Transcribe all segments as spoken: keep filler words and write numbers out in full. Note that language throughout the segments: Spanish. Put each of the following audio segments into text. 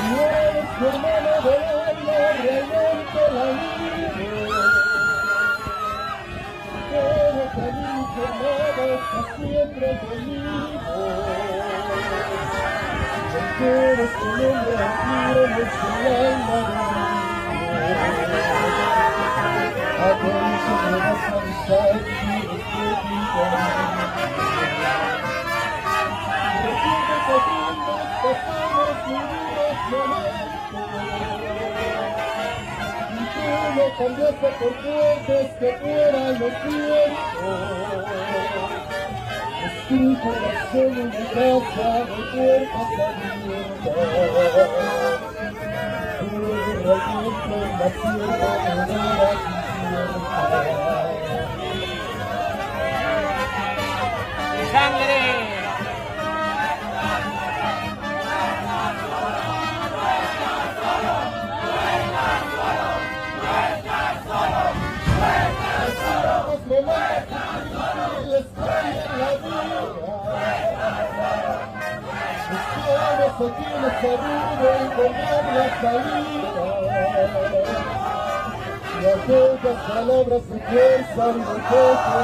eres mi hermano del alma, realmente la amigo. Pero también mi hermano está siempre conmigo. Porque eres un hombre antiguo, eres el alma de mí. A todos me vas a avisar si eres tu vida. Recuerda que juntos pasamos lindos momentos. Y tú me cambiaste por fuertes que fueran los tiempos. Es tu corazón en mi casa de puertas abiertas. Tú realmente la tierra de manera ¡Sangre! Aquí me seguro encontrar la salida. Y aquellas palabras de fuerza y de poco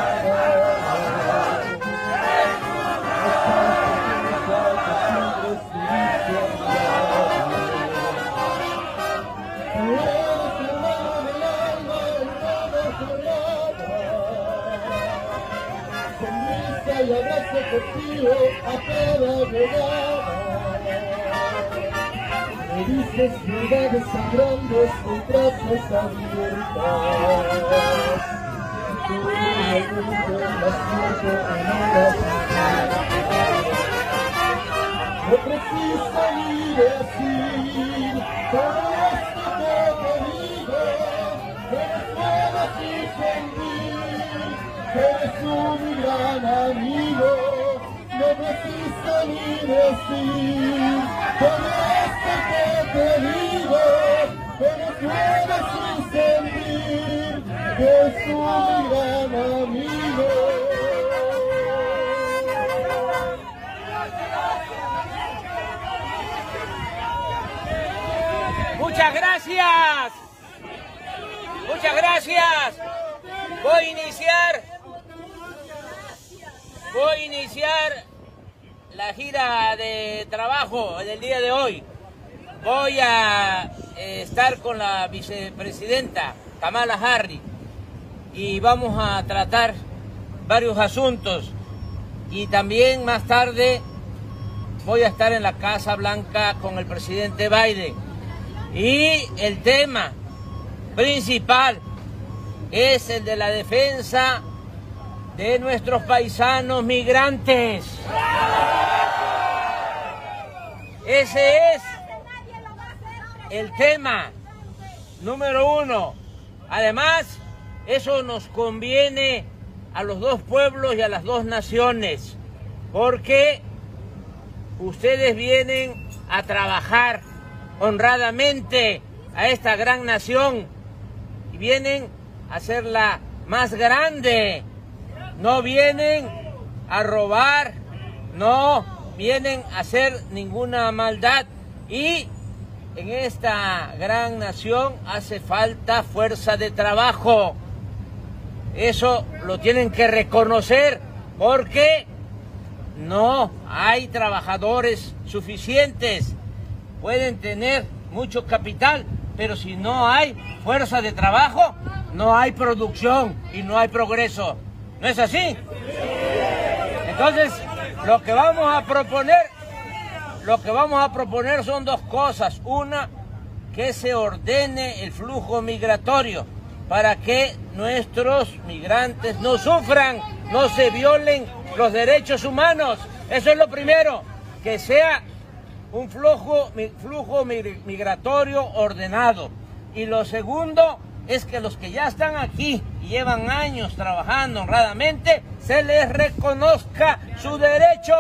sonrisa y abrazo contigo a cada llegada. Me dices verdades sangrando con brazos abiertos. Tú realmente la siento en una no preciso ni decir todo esto que te digo, que me puedo sin sentir, que eres un gran amigo. No preciso ni decir todo esto que te digo, que me puedo sin sentir, que es un gran amigo. Muchas gracias, muchas gracias. Voy a iniciar, voy a iniciar la gira de trabajo del día de hoy. Voy a eh, estar con la vicepresidenta Kamala Harris y vamos a tratar varios asuntos. Y también más tarde voy a estar en la Casa Blanca con el presidente Biden. Y el tema principal es el de la defensa de nuestros paisanos migrantes. Ese es el tema número uno. Además, eso nos conviene a los dos pueblos y a las dos naciones, porque ustedes vienen a trabajar honradamente a esta gran nación y vienen a hacerla más grande. No vienen a robar, no vienen a hacer ninguna maldad. Y en esta gran nación hace falta fuerza de trabajo. Eso lo tienen que reconocer, porque no hay trabajadores suficientes. Pueden tener mucho capital, pero si no hay fuerza de trabajo, no hay producción y no hay progreso. ¿No es así? Entonces, lo que vamos a proponer, lo que vamos a proponer son dos cosas. Una, que se ordene el flujo migratorio para que nuestros migrantes no sufran, no se violen los derechos humanos. Eso es lo primero, que sea un flujo, flujo migratorio ordenado. Y lo segundo es que los que ya están aquí y llevan años trabajando honradamente, se les reconozca su derecho.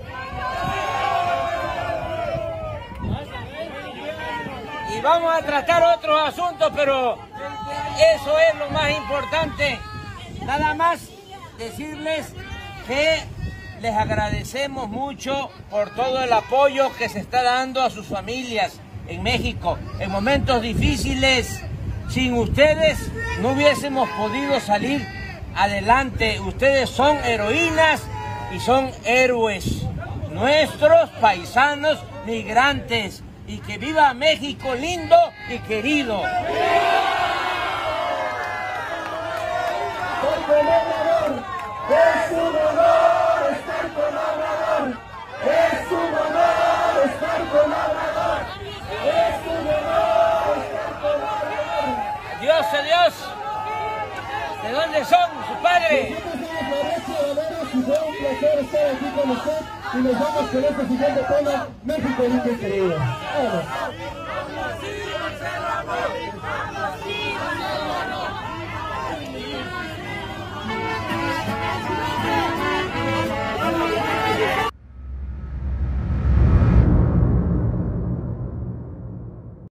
Y vamos a tratar otros asuntos, pero eso es lo más importante. Nada más decirles que les agradecemos mucho por todo el apoyo que se está dando a sus familias, en México, en momentos difíciles. Sin ustedes no hubiésemos podido salir adelante. Ustedes son heroínas y son héroes, nuestros paisanos migrantes. Y que viva México lindo y querido. Es un honor estar con Obrador. Es un honor estar con Obrador. Es un honor estar con Obrador. Dios, adiós. ¿De dónde son sus padres? Y fue un placer estar aquí con usted. Y nos vamos con este siguiente tema, México lindo y querido. Vamos.